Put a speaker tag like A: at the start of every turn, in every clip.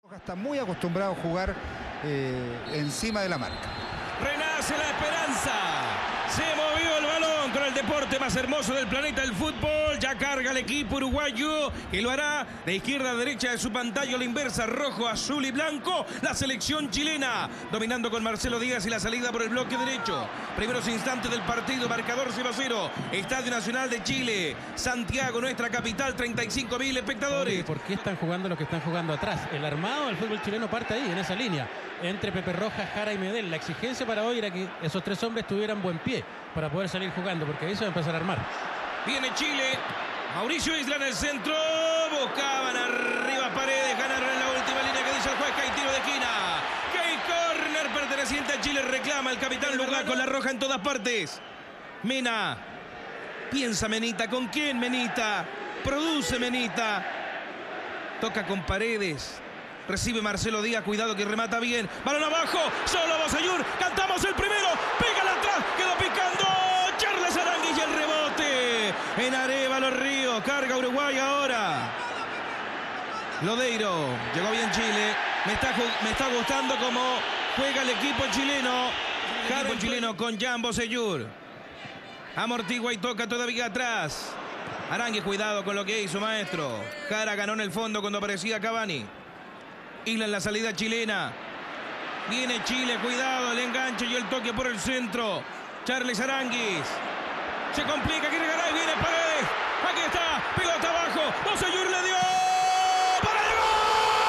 A: Está muy acostumbrado a jugar encima de la marca.
B: Renace la esperanza. Se movió el balón con el deporte más hermoso del planeta, el fútbol. Ya carga el equipo uruguayo, que lo hará de izquierda a derecha de su pantalla, la inversa, rojo, azul y blanco. La selección chilena, dominando con Marcelo Díaz y la salida por el bloque derecho. Primeros instantes del partido, marcador 0-0. Estadio Nacional de Chile, Santiago, nuestra capital, 35.000 espectadores.
C: ¿Por qué están jugando los que están jugando atrás? El armado del fútbol chileno parte ahí, en esa línea, entre Pepe Rojas, Jara y Medel. La exigencia para hoy era que esos tres hombres tuvieran buen pie para poder salir jugando, porque ahí se va a empezar a armar.
B: Viene Chile, Mauricio Isla en el centro, buscaban arriba Paredes, ganaron en la última línea que dice el juez que hay tiro de esquina. Que hay córner perteneciente a Chile, reclama el capitán Lugá con la roja en todas partes. Mena, piensa Menita, ¿con quién Menita? Produce Menita, toca con Paredes. Recibe Marcelo Díaz, cuidado que remata bien. Balón abajo, solo Bosellur. Cantamos el primero, pégala atrás, quedó picando Charles Aránguiz y el rebote. En Arévalo Río, carga Uruguay ahora. Lodeiro, llegó bien Chile. Me está gustando cómo juega el equipo chileno. El equipo chileno con Jan Bosellur. Amortigua y toca todavía atrás. Aránguiz, cuidado con lo que hizo, maestro. Jara ganó en el fondo cuando aparecía Cavani. Isla en la salida chilena. Viene Chile, cuidado, el enganche y el toque por el centro. Charles Aránguiz. Se complica, quiere ganar, viene Paredes. Aquí está, pelota abajo. Bosellur le dio. ¡Para el gol!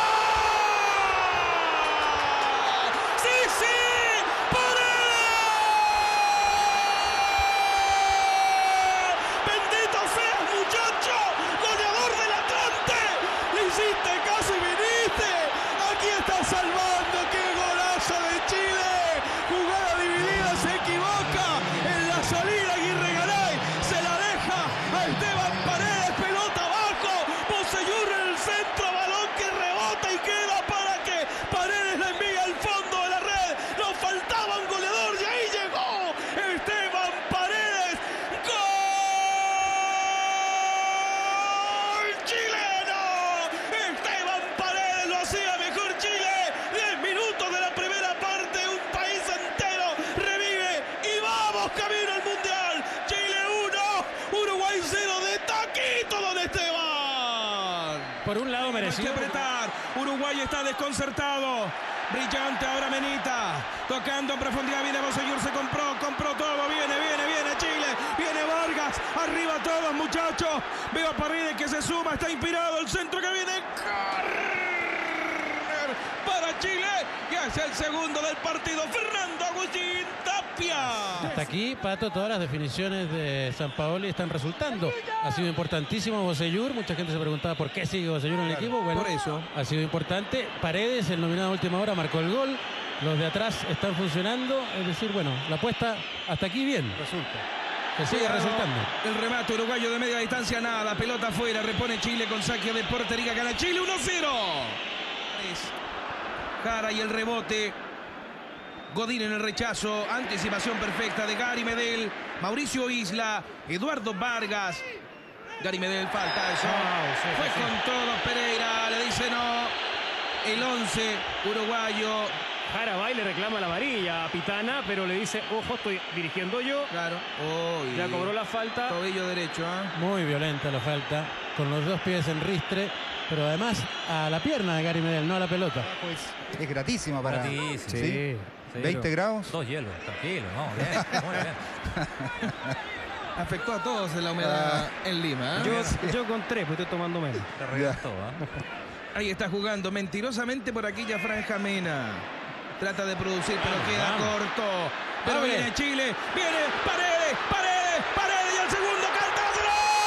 B: ¡Sí, sí! ¡Paredes! ¡Bendito seas, muchacho! ¡Goleador del Atlante! ¡Le hiciste caso y viniste! Aquí está salvando, qué golazo de Chile. Jugada dividida, se equivoca en la salida. Aguirre Garay se la deja a Esteban Paredes, pelota abajo. Bosellur en el centro, balón que rebota y queda para que Paredes la envíe al fondo de la red. Nos faltaba un goleador y ahí llegó Esteban Paredes. ¡Gol chileno! Esteban Paredes lo hacía mejor Chile. 10 minutos de la primera parte, un país entero revive y vamos camino al Mundial. Chile 1, Uruguay 0 de taquito, don Esteban.
C: Por un lado merecido.
B: Hay que apretar, Uruguay está desconcertado. Brillante ahora Menita, tocando en profundidad, viene Bosellur, se compró todo, viene Chile, viene Vargas, arriba todos muchachos. Veo a Paredes que se suma, está inspirado, el centro que viene. Para Chile, y es el segundo del partido, Fernando Agustín Tapia.
C: Hasta aquí, Pato, todas las definiciones de Sampaoli están resultando. Ha sido importantísimo Bosellur. Mucha gente se preguntaba por qué sigue Bosellur en el equipo. Bueno,
B: por eso
C: ha sido importante. Paredes, el nominado a última hora, marcó el gol. Los de atrás están funcionando. Es decir, bueno, la apuesta hasta aquí bien. Resulta. Que sigue resultando.
B: El remate uruguayo de media distancia, nada. Pelota afuera, repone Chile con saque de portería. Gana Chile 1-0. Jara y el rebote. Godín en el rechazo. Anticipación perfecta de Gary Medel. Mauricio Isla. Eduardo Vargas. Gary Medel, falta eso. Fue con todo Pereira. Le dice no. El 11 uruguayo.
D: Jara va y le reclama la amarilla a Pitana, pero le dice, ojo, estoy dirigiendo yo.
B: Claro.
D: Ya cobró la falta.
B: Tobillo derecho,
C: Muy violenta la falta. Con los dos pies en ristre. Pero además a la pierna de Gary Medel, no a la pelota.
A: Es gratísima para...
E: Gratísimo.
A: ¿Sí? 20 grados.
E: 2 hielos, tranquilo, no, bien, muy bien.
B: Afectó a todos en la humedad en Lima.
D: Yo con 3, pues estoy tomando menos.
E: Te reventó,
B: Ahí está jugando mentirosamente por aquella franja Mena. Trata de producir, pero queda corto. Pero viene Chile, viene Paredes y el segundo cantazo.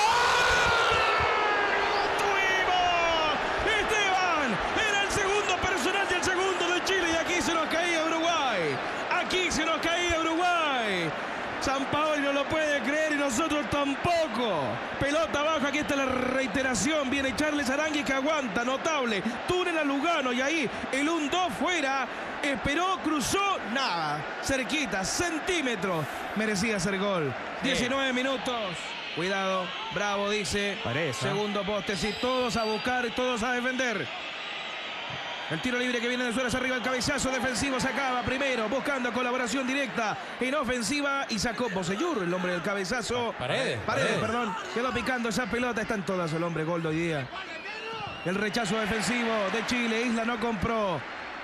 B: ¡Tuvimos! Esteban era el segundo personal y el segundo de Chile y aquí se nos caía Uruguay. Sampaoli no lo puede creer y nosotros tampoco. Pelota baja, aquí está la reiteración. Viene Charles Aránguiz que aguanta, notable. Túnel a Lugano y ahí el 1-2 fuera. Esperó, cruzó, nada. Cerquita, centímetros. Merecía ser gol. 19 minutos. Cuidado, bravo, dice.
D: Parece.
B: Segundo poste, sí, todos a buscar y todos a defender. El tiro libre que viene de Suárez arriba, el cabezazo defensivo se acaba primero, buscando colaboración directa en ofensiva y sacó Bocellur, el hombre del cabezazo.
C: Paredes,
B: Perdón. Quedó picando esa pelota, están todas el hombre gol de hoy día. El rechazo defensivo de Chile, Isla no compró.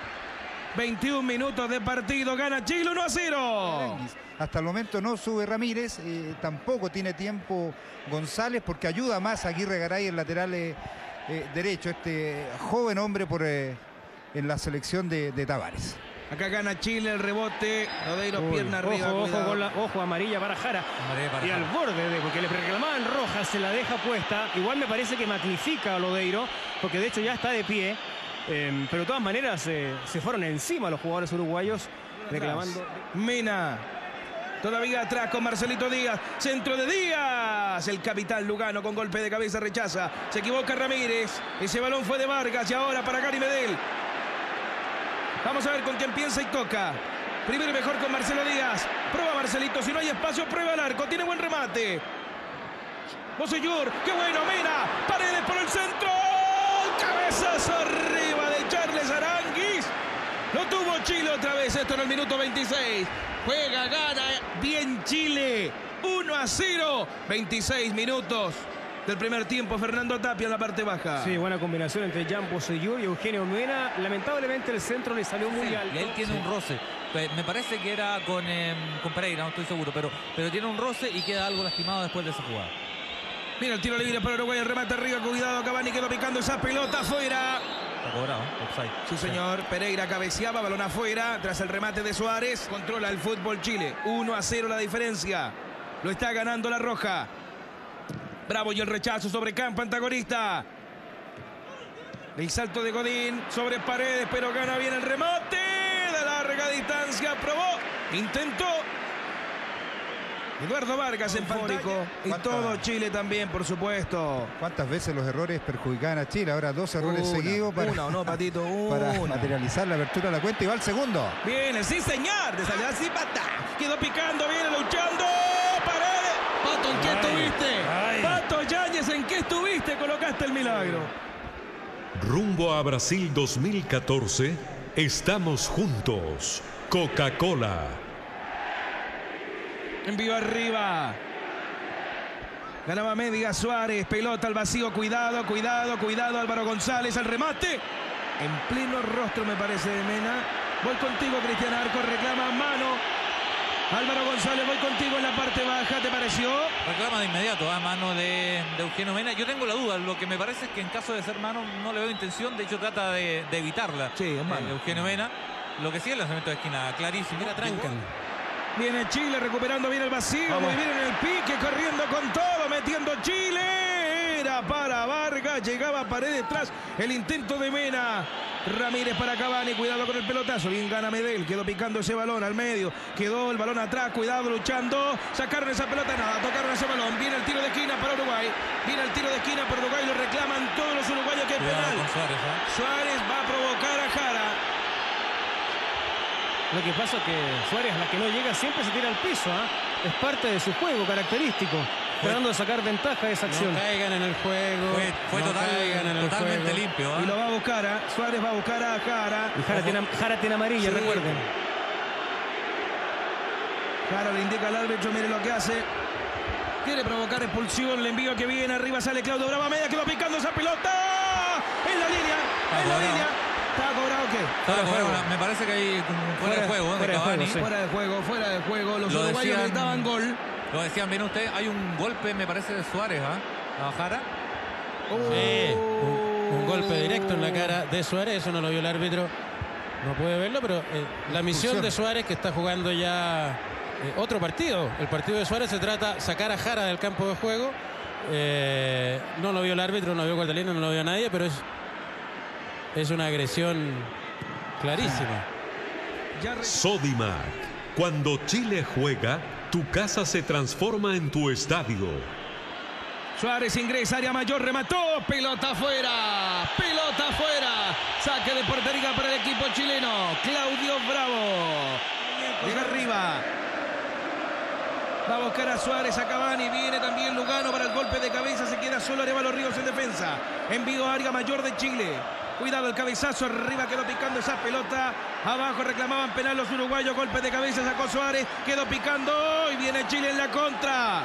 B: 21 minutos de partido, gana Chile 1-0.
A: Hasta el momento no sube Ramírez, tampoco tiene tiempo González porque ayuda más a Aguirre Garay, el lateral derecho, este joven hombre en la selección de Tavares.
B: Acá gana Chile, el rebote, Lodeiro pierna arriba.
D: Ojo, amarilla para Jara. Y al borde, porque le reclamaban roja, se la deja puesta. Igual me parece que magnifica a Lodeiro, porque de hecho ya está de pie. Pero de todas maneras se fueron encima los jugadores uruguayos reclamando.
B: Mena. Todavía atrás con Marcelito Díaz. Centro de Díaz. El capitán Lugano con golpe de cabeza rechaza. Se equivoca Ramírez. Ese balón fue de Vargas y ahora para Gary Medel. Vamos a ver con quién piensa y toca. Primero y mejor con Marcelo Díaz. Prueba Marcelito. Si no hay espacio, prueba el arco. Tiene buen remate. Bocellur. ¡Qué bueno! Mena. Paredes por el centro. Cabezazo arriba de Charles Aranguis. Lo tuvo Chile otra vez. Esto en el minuto 26. Juega, gana bien Chile. 1-0. 26 minutos del primer tiempo. Fernando Tapia en la parte baja.
D: Sí, buena combinación entre Jan Bocellur y Eugenio Mena. Lamentablemente el centro le salió muy alto.
E: Y él tiene un roce. Me parece que era con Pereira, no estoy seguro. Pero tiene un roce y queda algo lastimado después de esa jugada.
B: Mira el tiro libre para Uruguay. El remate arriba. Cuidado, Cavani quedó picando esa pelota afuera.
E: Está cobrado, offside.
B: Sí, señor. Pereira cabeceaba, balón afuera. Tras el remate de Suárez, controla el fútbol Chile. 1-0 la diferencia. Lo está ganando la Roja. Bravo y el rechazo sobre campo antagonista. El salto de Godín sobre Paredes, pero gana bien el remate. De larga distancia, probó. Intentó. Eduardo Vargas en Fábrico. Y todo Chile también, por supuesto.
A: ¿Cuántas veces los errores perjudicaban a Chile? Ahora 2 errores seguidos para
B: Patito,
A: para materializar la apertura de la cuenta y va al segundo.
B: Viene, sí señor, de salida así, pata. Quedó picando, viene luchando. Paredes. Pato, ¿en qué estuviste? Pato Yáñez, ¿en qué estuviste? Colocaste el milagro.
F: Rumbo a Brasil 2014, estamos juntos. Coca-Cola.
B: Envío arriba. Ganaba media Suárez. Pelota al vacío. Cuidado, cuidado, cuidado. Álvaro González al remate. En pleno rostro me parece de Mena. Voy contigo, Cristian Arco. Reclama mano. Álvaro González, voy contigo en la parte baja. ¿Te pareció?
E: Reclama de inmediato a mano de Eugenio Mena. Yo tengo la duda. Lo que me parece es que en caso de ser mano no le veo intención. De hecho trata de evitarla.
B: Sí, es mano.
E: Eugenio Mena. Lo que sí es el lanzamiento de esquina. Clarísimo.
C: Mira, trancan.
B: Viene Chile recuperando bien el vacío. Vamos. Muy bien en el pique, corriendo con todo, metiendo Chile. Era para Vargas, llegaba Paredes detrás. El intento de Mena. Ramírez para Cavani, cuidado con el pelotazo. Bien gana Medel, quedó picando ese balón al medio. Quedó el balón atrás, cuidado luchando. Sacaron esa pelota, nada, tocaron ese balón. Viene el tiro de esquina para Uruguay. Viene el tiro de esquina para Uruguay, lo reclaman todos los uruguayos que es penal.
E: Suárez,
B: Suárez va a provocar a Jara.
D: Lo que pasa es que Suárez, a la que no llega, siempre se tira al piso. Es parte de su juego característico, tratando de sacar ventaja de esa acción.
C: No caigan en el juego.
E: Fue totalmente limpio.
B: Y lo va a buscar, Suárez va a buscar a Jara.
D: Y Jara tiene amarilla, sí. Recuerden.
B: Jara le indica al árbitro, mire lo que hace. Quiere provocar expulsión, el envío que viene, arriba sale Claudio Brava Media, quedó picando esa pelota. En la línea, en la línea. ¿Está cobrado qué?
E: Me parece que hay fuera de juego. Fuera
B: de juego. Los uruguayos gritaban gol.
E: Lo decían bien ustedes. Hay un golpe, me parece, de Suárez a Jara.
C: Sí, un golpe directo en la cara de Suárez. Eso no lo vio el árbitro. No puede verlo, pero la misión de Suárez, que está jugando ya otro partido. El partido de Suárez se trata de sacar a Jara del campo de juego. No lo vio el árbitro, no lo vio Guardalino, no lo vio nadie, pero es una agresión clarísima.
F: Sodimac. Cuando Chile juega, tu casa se transforma en tu estadio.
B: Suárez ingresa, área mayor, remató. Pelota afuera. Pelota afuera. Saque de portería para el equipo chileno. Claudio Bravo. Llega arriba. Va a buscar a Suárez, a Cavani. Viene también Lugano para el golpe de cabeza. Se queda solo Arévalo Ríos en defensa. Envío a área mayor de Chile. Cuidado el cabezazo, arriba quedó picando esa pelota. Abajo reclamaban penal los uruguayos. Golpe de cabeza, sacó Suárez. Quedó picando y viene Chile en la contra.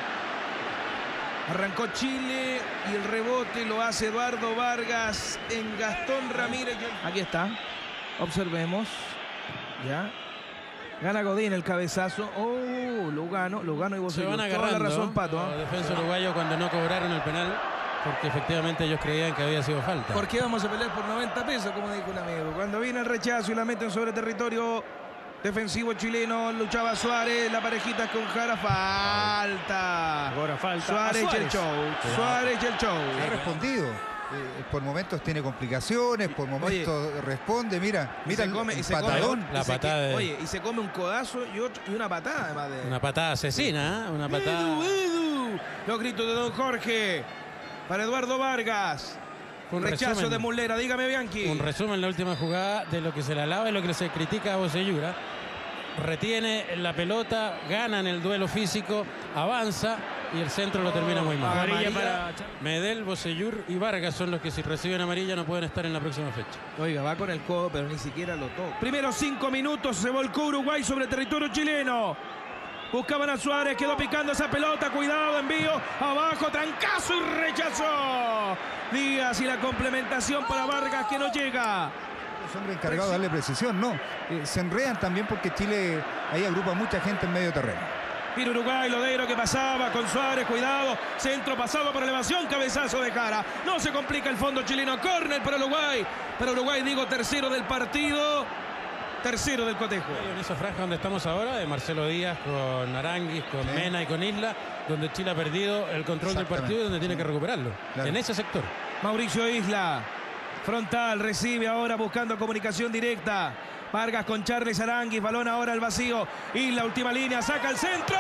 B: Arrancó Chile y el rebote lo hace Eduardo Vargas en Gastón Ramírez. Aquí está. Observemos. Ya. Gana Godín el cabezazo. Oh, Lugano y vos
C: se van agarrando.
B: Toda la razón, Pato.
C: Los defensores uruguayos cuando no cobraron el penal, porque efectivamente ellos creían que había sido falta.
B: ¿Por qué vamos a pelear por 90 pesos, como dijo un amigo? Cuando viene el rechazo y la meten sobre territorio defensivo chileno, luchaba Suárez, la parejita con Jara, falta.
D: Ahora falta.
B: Suárez y el show. Suárez y el show.
A: Ha respondido. Por momentos tiene complicaciones, por momentos responde. Mira el patadón.
C: La patada de...
B: Oye, y se come un codazo y una patada además de...
C: Una patada asesina, ¿eh? Una patada...
B: Edu. Los gritos de don Jorge para Eduardo Vargas.
C: Un
B: rechazo
C: resumen,
B: de Muslera, dígame Bianchi.
C: Un resumen en la última jugada de lo que se le alaba y lo que se critica a Bocellura. Retiene la pelota, gana en el duelo físico, avanza y el centro lo termina muy mal.
D: Amarilla para
C: Medel, Bocellur y Vargas son los que si reciben amarilla no pueden estar en la próxima fecha.
B: Oiga, va con el codo, pero ni siquiera lo toca. Primeros 5 minutos se volcó Uruguay sobre territorio chileno. Buscaban a Suárez, quedó picando esa pelota, cuidado, envío, abajo, trancazo y rechazó. Díaz y la complementación para Vargas que no llega.
A: Es hombre encargado de darle precisión, no. Se enredan también porque Chile ahí agrupa mucha gente en medio terreno.
B: Mira Uruguay, Lodeiro que pasaba con Suárez, cuidado, centro pasado por elevación, cabezazo de Jara. No se complica el fondo chileno, córner para Uruguay. Para Uruguay, digo, tercero del partido, tercero del cotejo.
C: En esa franja donde estamos ahora, de Marcelo Díaz con Aranguis, con Mena y con Isla, donde Chile ha perdido el control del partido y donde tiene que recuperarlo. Claro. En ese sector.
B: Mauricio Isla, frontal, recibe ahora buscando comunicación directa. Vargas con Charles Aranguis, balón ahora al vacío. Isla, última línea, saca el centro.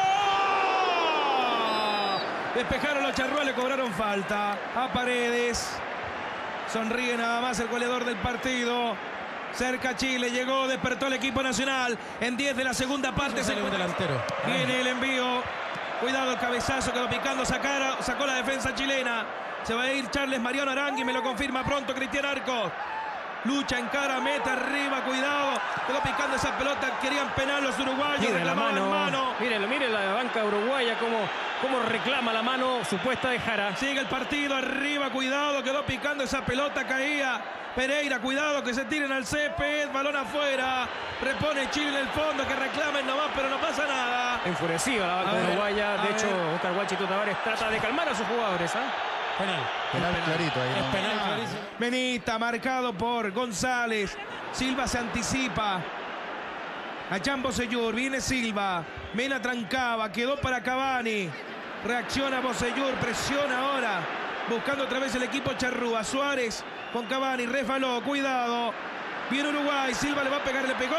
B: Despejaron los Charrúa, le cobraron falta a Paredes. Sonríe nada más el goleador del partido. Cerca Chile, llegó, despertó el equipo nacional. En 10 de la segunda parte se
C: un delantero.
B: Viene el envío. Cuidado el cabezazo, quedó picando, sacó la defensa chilena. Se va a ir Charles Mariano Aranguis, me lo confirma pronto Cristian Arcos. Lucha en cara, mete arriba, cuidado. Quedó picando esa pelota, querían penal los uruguayos, reclamaban mano.
D: Miren la banca uruguaya cómo reclama la mano supuesta de Jara.
B: Sigue el partido, arriba, cuidado, quedó picando esa pelota, caía. Pereira, cuidado que se tiren al césped, balón afuera. Repone Chile en el fondo, que reclamen nomás, pero no pasa nada.
D: Enfurecida la banca uruguaya. De hecho, Oscar Guachito Tavares trata de calmar a sus jugadores.
A: Penal clarito ahí.
C: Es penal clarísimo.
B: Benita, marcado por González. Silva se anticipa. A Jan Bocellur, viene Silva. Mena trancaba, quedó para Cavani. Reacciona Bocellur, presiona ahora. Buscando otra vez el equipo Charrúa. Suárez con Cavani, resbaló, cuidado. Viene Uruguay, Silva le va a pegar, le pegó.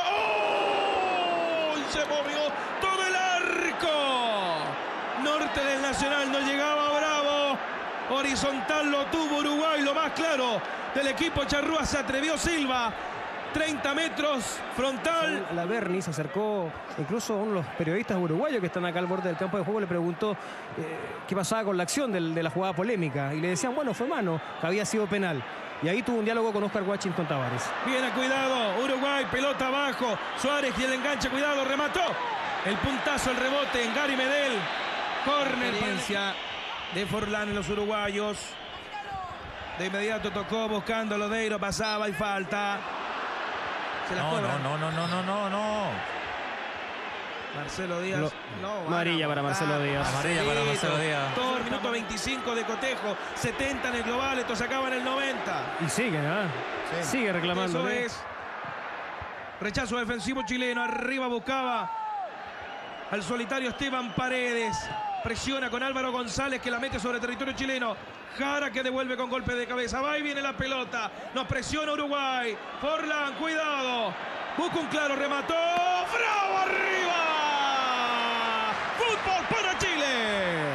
B: ¡Oh! Y se movió todo el arco. Norte del Nacional, no llegaba Bravo. Horizontal lo tuvo Uruguay, lo más claro del equipo Charrúa, se atrevió Silva. 30 metros, frontal.
D: La Berni se acercó, incluso uno de los periodistas uruguayos que están acá al borde del campo de juego le preguntó qué pasaba con la acción de la jugada polémica. Y le decían, bueno, fue mano, que había sido penal. Y ahí tuvo un diálogo con Oscar Washington Tavares.
B: Viene, cuidado, Uruguay, pelota abajo. Suárez y el enganche, cuidado, remató. El puntazo, el rebote en Gary Medel. Córner, experiencia de Forlán en los uruguayos. De inmediato tocó buscando Lodeiro, pasaba y falta. Se la cobran.
E: No.
B: Marcelo Díaz.
D: Amarilla para Marcelo Díaz.
E: Amarilla para Marcelo Díaz.
B: Todo el minuto 25 de cotejo. 70 en el global, esto se acaba en el 90.
D: Y sigue, sigue reclamando.
B: Eso es. Rechazo defensivo chileno. Arriba buscaba al solitario Esteban Paredes. Presiona con Álvaro González que la mete sobre territorio chileno. Jara que devuelve con golpe de cabeza. Va y viene la pelota. Nos presiona Uruguay. Forlán, cuidado. Busca un claro, remató. ¡Bravo arriba! ¡Fútbol para Chile!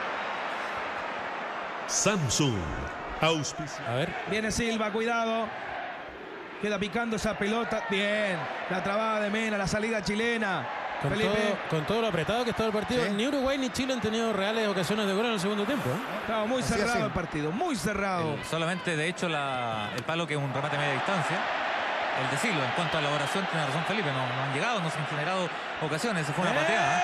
F: Samsung. Auspicio.
C: A ver.
B: Viene Silva, cuidado. Queda picando esa pelota. Bien. La trabada de Mena, la salida chilena.
C: Con todo lo apretado que estaba el partido,
G: Sí.
C: ni Uruguay ni Chile han tenido reales ocasiones de gol en el segundo tiempo.
G: Estaba muy
A: Así
G: cerrado
A: así.
G: el partido, muy cerrado.
E: Solamente, de hecho, el palo, que es un remate a media distancia. El de Silva, en cuanto a la elaboración, tiene razón Felipe, no han llegado, no se han generado ocasiones, se fue una pateada.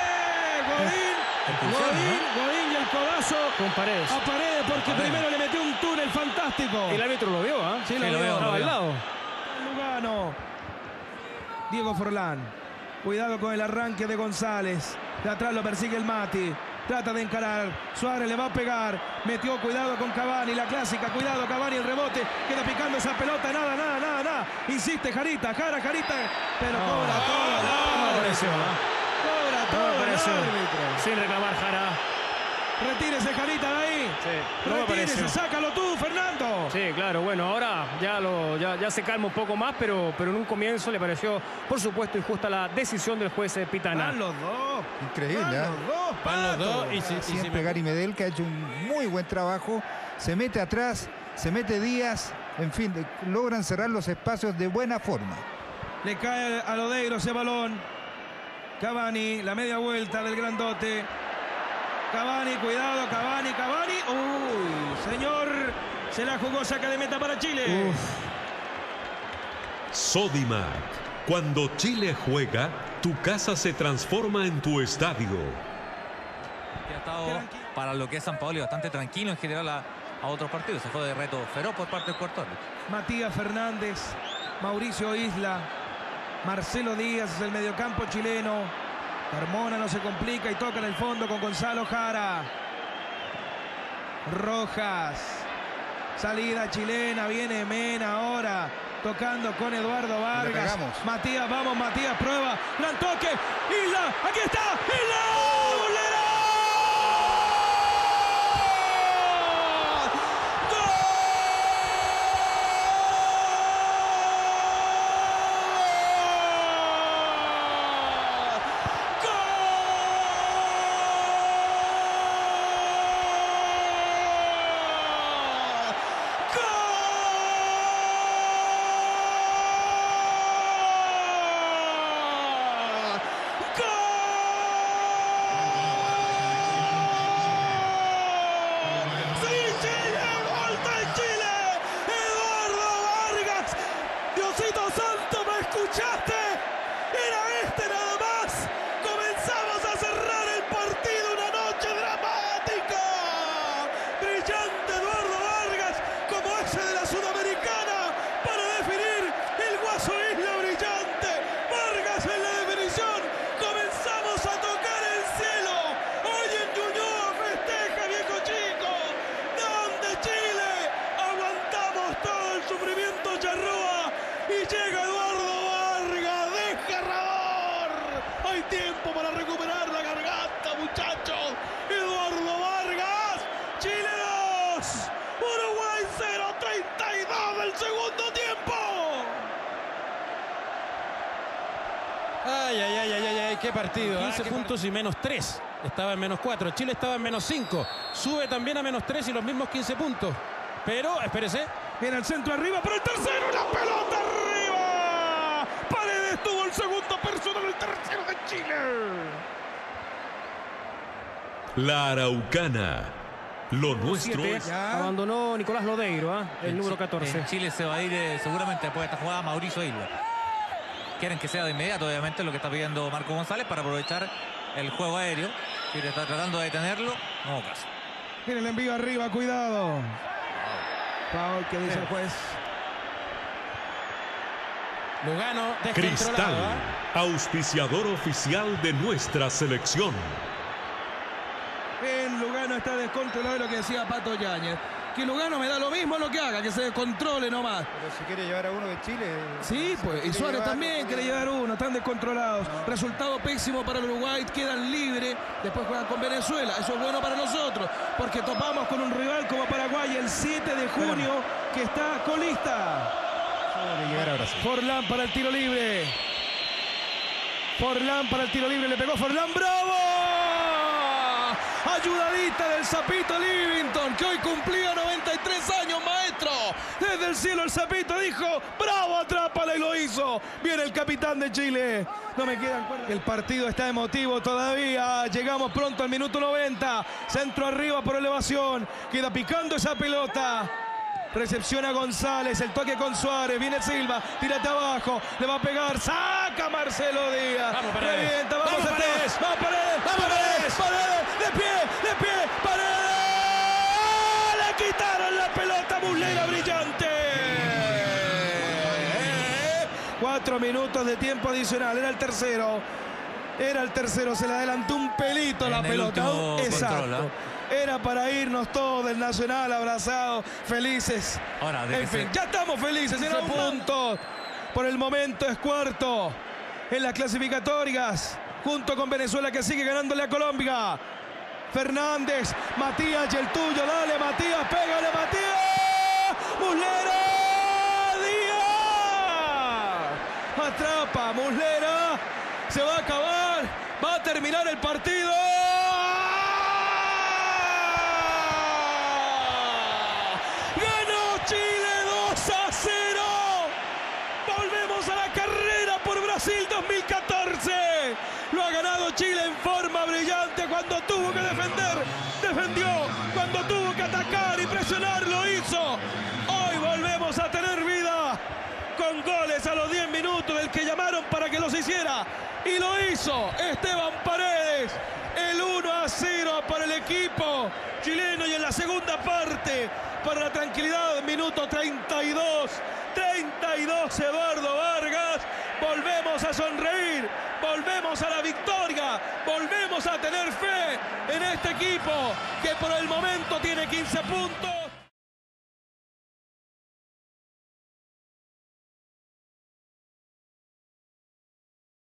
H: Godín y el codazo
D: Con Paredes.
H: a Paredes porque
E: Paredes.
H: primero le metió un túnel fantástico.
D: El árbitro lo vio, ¿ah?
H: Sí,
E: Sí, lo veo,
D: Estaba
E: lo
D: al
E: veo.
D: lado.
G: Lugano. Diego Forlán. Cuidado con el arranque de González. De atrás lo persigue el Mati. Trata de encarar. Suárez le va a pegar. Metió, cuidado con Cavani. La clásica, cuidado Cavani, el rebote. Queda picando esa pelota. Nada. Insiste Jarita. Jarita. Pero cobra todo.
D: No apareció,
G: Cobra
D: No
G: todo el
D: apareció.
G: árbitro.
D: Sin reclamar Jara.
G: Retírese Jarita de ahí.
D: Sí, no me
G: Retírese,
D: apareció.
G: sácalo tú, Fernando.
D: Sí, claro, bueno, ahora ya se calma un poco más, pero en un comienzo le pareció, por supuesto, injusta la decisión del juez Pitana.
G: Van los dos.
A: Increíble,
G: Van
A: ¿eh?
G: los dos,
C: Van los dos
G: Pato.
C: y si
A: Siempre Gary Medel, que ha hecho un muy buen trabajo, se mete atrás, se mete Díaz, en fin, logran cerrar los espacios de buena forma.
G: Le cae a Lodeiro ese balón. Cavani, la media vuelta del grandote. Cavani, cuidado, Cavani. Uy, señor, se la jugó, saca de meta para Chile.
F: Sodimac. Cuando Chile juega, tu casa se transforma en tu estadio.
E: Que ha estado, para lo que es San Paoli, bastante tranquilo en general a otros partidos. Se fue de reto feroz por parte del cuarto árbitro.
G: Matías Fernández, Mauricio Isla, Marcelo Díaz es el mediocampo chileno. Carmona no se complica y toca en el fondo con Gonzalo Jara. Rojas. Salida chilena, viene Mena ahora. Tocando con Eduardo Vargas.
A: pegamos.
G: Matías, vamos Matías, prueba. Gran toque. Isla, aquí está. Isla. ¡Bolera! ¿Escuchaste? Era este nada más. Comenzamos a cerrar el partido. Una noche dramática. Brillante Eduardo Vargas, como ese de la Sudamericana, para definir el Guaso Isla brillante. Vargas en la definición. Comenzamos a tocar el cielo. Hoy en Ñuñoa festeja, viejo chico. ¿Dónde Chile? Aguantamos todo el sufrimiento charrúa. Y llega Eduardo Vargas, desgarrador. Hay tiempo para recuperar la garganta, muchachos. Eduardo Vargas, Chile 2, Uruguay 0, 32 del segundo tiempo.
C: Ay, qué partido. 15
G: qué
C: puntos y menos 3. Estaba en menos 4. Chile estaba en menos 5. Sube también a menos 3 y los mismos 15 puntos. Pero, espérese.
G: Viene el centro arriba, pero el tercero, la pelota arriba. Paredes tuvo el segundo personal, el tercero de Chile.
F: La Araucana. Lo nuestro
D: 7,
F: es...
D: abandonó Nicolás Lodeiro, el número 14.
E: En Chile se va a ir seguramente después de esta jugada Mauricio Isla. Quieren que sea de inmediato, obviamente, lo que está pidiendo Marco González para aprovechar el juego aéreo. Chile está tratando de detenerlo. No caso.
G: Viene el envío arriba, cuidado. Foul, que dice el juez.
C: Lugano
F: Cristal,
C: descontrolado.
F: auspiciador oficial de nuestra selección.
G: En Lugano está descontrolado, lo que decía Pato Yáñez. Que Lugano me da lo mismo lo que haga, que se descontrole nomás.
A: Pero si quiere llevar a uno de Chile...
G: Sí, pues, y Suárez también quiere llevar uno, están descontrolados. Resultado pésimo para el Uruguay, quedan libres, después juegan con Venezuela. Eso es bueno para nosotros, porque topamos con un rival como Paraguay el 7 de junio, que está colista.
A: De llegar a Brasil.
G: Forlán para el tiro libre. Forlán para el tiro libre, le pegó Forlán, ¡bravo! Ayudadita del Sapito Livington, que hoy cumplía 93 años, maestro. Desde el cielo el Sapito dijo, ¡bravo, atrápale!
H: y lo hizo. Viene el capitán de Chile. No me quedan. El partido está emotivo todavía. Llegamos pronto al minuto 90. Centro arriba por elevación. Queda picando esa pelota. Recepciona González, el toque con Suárez, viene Silva, tírate abajo, le va a pegar, saca Marcelo Díaz.
C: Vamos, Paredes.
H: Revienta, vamos
C: Vamos,
H: Paredes.
C: Paredes.
H: Vamos Paredes,
C: Vamos, Paredes.
H: Paredes, de pie, Paredes. Le quitaron la pelota, Muslera brillante. 4 minutos de tiempo adicional, era el tercero, se le adelantó un pelito la
E: En el
H: pelota.
E: último
H: Exacto.
E: control,
H: Era para irnos todos del Nacional abrazados, felices.
E: Ahora, de
H: En
E: que
H: fin,
E: se-
H: ya estamos felices, en puntos. Por el momento es cuarto en las clasificatorias, junto con Venezuela que sigue ganándole a Colombia. Fernández, Matías y el tuyo, dale Matías, pégale Matías. Muslera, Díaz. Atrapa, Muslera, se va a acabar, va a terminar el partido. Chile 2-0. Volvemos a la carrera por Brasil 2014. Lo ha ganado Chile en forma brillante. Cuando tuvo que defender, defendió. Cuando tuvo que atacar y presionar, lo hizo. Hoy volvemos a tener vida con goles a los 10 minutos del que llamaron para que los hiciera. Y lo hizo Esteban Paredes. El 1-0 para el equipo chileno, y en la segunda parte, para la tranquilidad, minuto 32, Eduardo Vargas. Volvemos a sonreír, volvemos a la victoria, volvemos a tener fe en este equipo que por el momento tiene 15 puntos.